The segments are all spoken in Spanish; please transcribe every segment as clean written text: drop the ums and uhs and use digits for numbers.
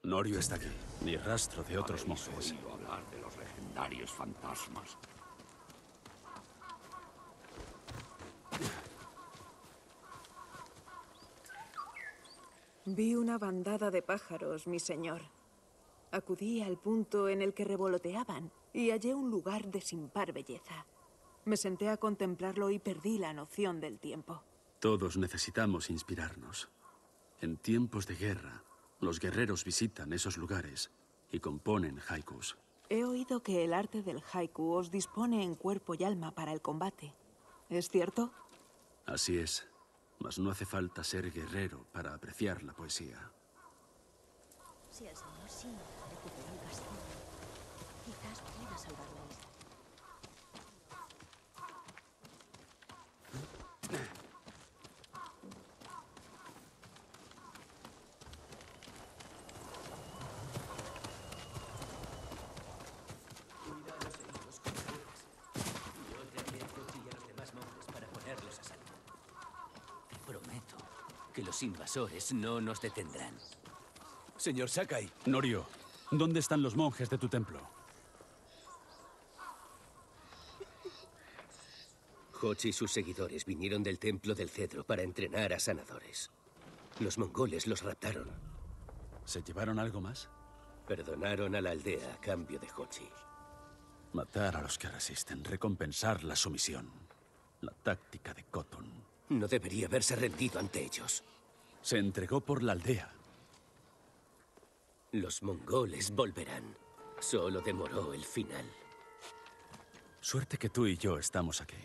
Norio está aquí. Ni rastro de otros ¿Habéis monjes. oído hablar de los legendarios fantasmas? Vi una bandada de pájaros, mi señor. Acudí al punto en el que revoloteaban y hallé un lugar de sin par belleza. Me senté a contemplarlo y perdí la noción del tiempo. Todos necesitamos inspirarnos. En tiempos de guerra, los guerreros visitan esos lugares y componen haikus. He oído que el arte del haiku os dispone en cuerpo y alma para el combate. ¿Es cierto? Así es. Mas no hace falta ser guerrero para apreciar la poesía. Si el señor Shin recuperó el castillo, quizás pueda salvar la isla. Cuida a los heridos con puedas. Yo traeré a Kochi y a los demás monjes para ponerlos a salvo. Te prometo que los invasores no nos detendrán. Señor Sakai, Norio, ¿dónde están los monjes de tu templo? Hochi y sus seguidores vinieron del Templo del Cedro para entrenar a sanadores. Los mongoles los raptaron. ¿Se llevaron algo más? Perdonaron a la aldea a cambio de Hochi. Matar a los que resisten, recompensar la sumisión. La táctica de Cotton. No debería haberse rendido ante ellos. Se entregó por la aldea. Los mongoles volverán. Solo demoró el final. Suerte que tú y yo estamos aquí.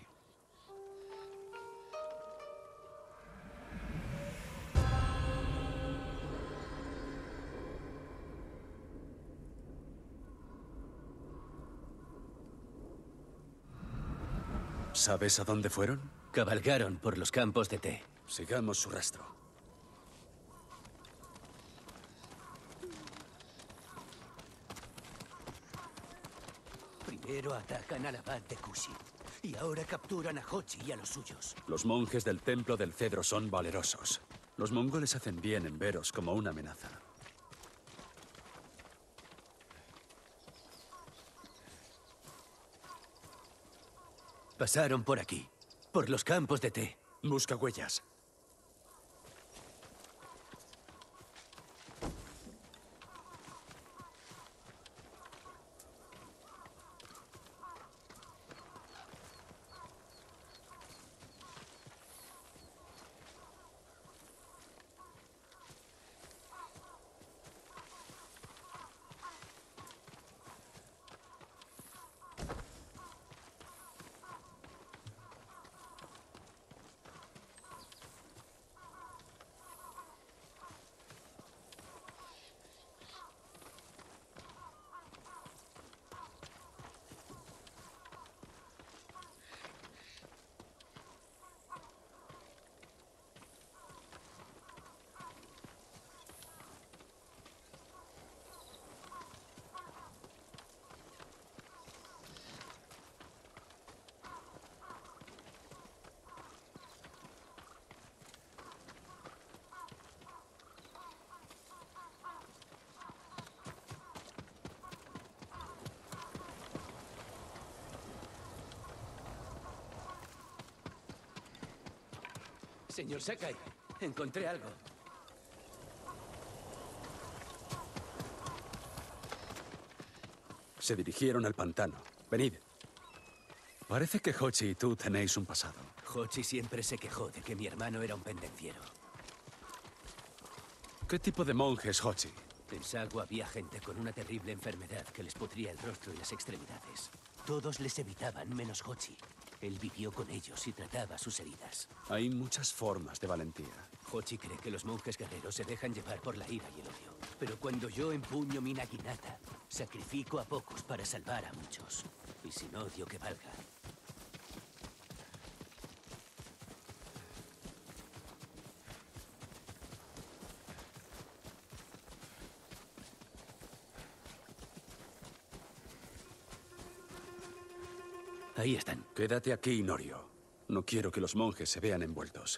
¿Sabes a dónde fueron? Cabalgaron por los campos de té. Sigamos su rastro. Primero atacan al abad de Kushi. Y ahora capturan a Hochi y a los suyos. Los monjes del Templo del Cedro son valerosos. Los mongoles hacen bien en veros como una amenaza. Pasaron por aquí, por los campos de té. Busca huellas. Señor Sakai, encontré algo. Se dirigieron al pantano. Venid. Parece que Hochi y tú tenéis un pasado. Hochi siempre se quejó de que mi hermano era un pendenciero. ¿Qué tipo de monje es Hochi? En Sago había gente con una terrible enfermedad que les pudría el rostro y las extremidades. Todos les evitaban, menos Hochi. Él vivió con ellos y trataba sus heridas. Hay muchas formas de valentía. Hochi cree que los monjes guerreros se dejan llevar por la ira y el odio. Pero cuando yo empuño mi naginata, sacrifico a pocos para salvar a muchos. Y sin odio que valga. Ahí están. Quédate aquí, Norio. No quiero que los monjes se vean envueltos.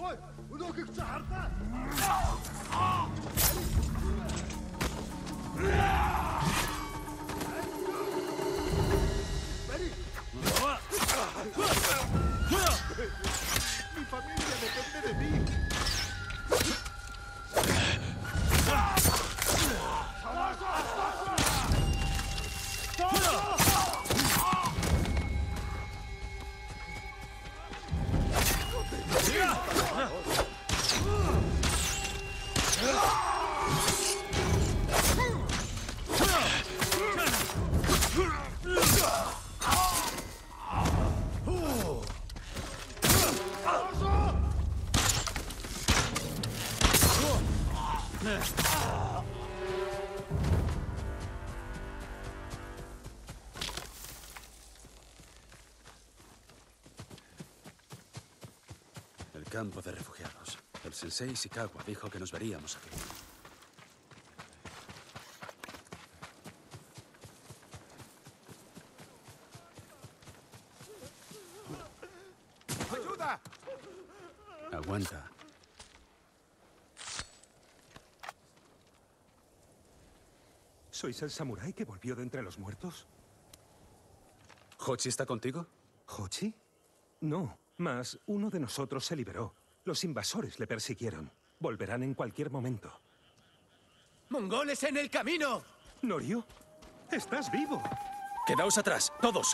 Mi familia depende de mí. El campo de refugiados. El sensei Ishikawa dijo que nos veríamos aquí. ¡Ayuda! Aguanta. ¿Sois el samurái que volvió de entre los muertos? ¿Hochi está contigo? ¿Hochi? No, mas uno de nosotros se liberó. Los invasores le persiguieron. Volverán en cualquier momento. ¡Mongoles en el camino! ¿Norio? ¡Estás vivo! ¡Quedaos atrás, todos!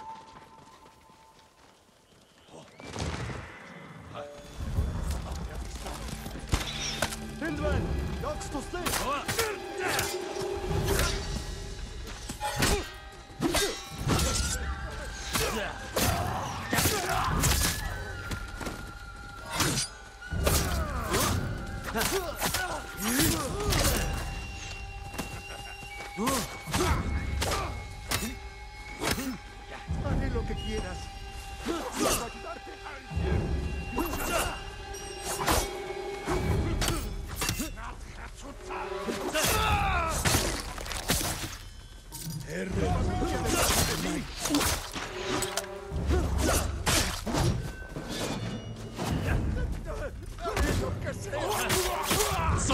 Haré lo que quieras. Para ayudarte. Haré lo que sea.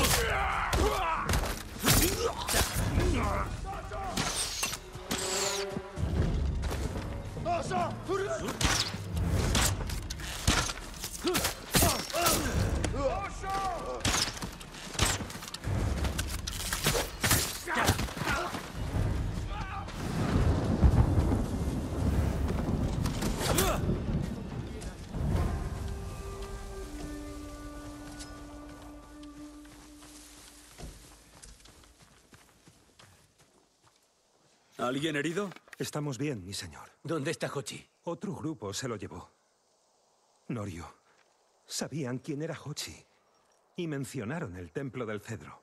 ¿Alguien herido? Estamos bien, mi señor. ¿Dónde está Hochi? Otro grupo se lo llevó. Norio. Sabían quién era Hochi. Y mencionaron el Templo del Cedro.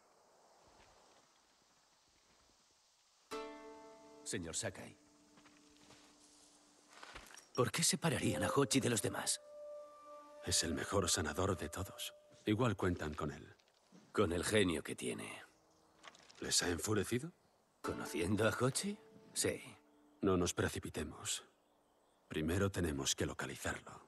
Señor Sakai. ¿Por qué separarían a Hochi de los demás? Es el mejor sanador de todos. Igual cuentan con él. Con el genio que tiene. ¿Les ha enfurecido? ¿Conociendo a Hochi? Sí. No nos precipitemos. Primero tenemos que localizarlo.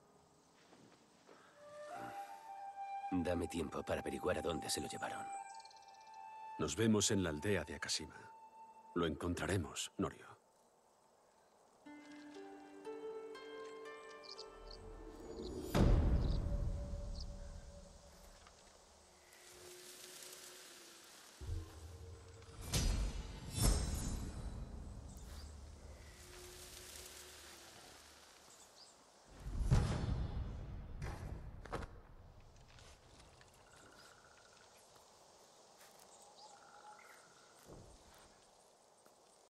Dame tiempo para averiguar a dónde se lo llevaron. Nos vemos en la aldea de Akashima. Lo encontraremos, Norio.